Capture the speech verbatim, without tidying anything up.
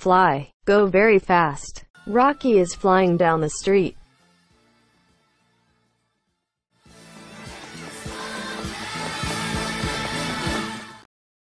fly. Go very fast. Rocky is flying down the street.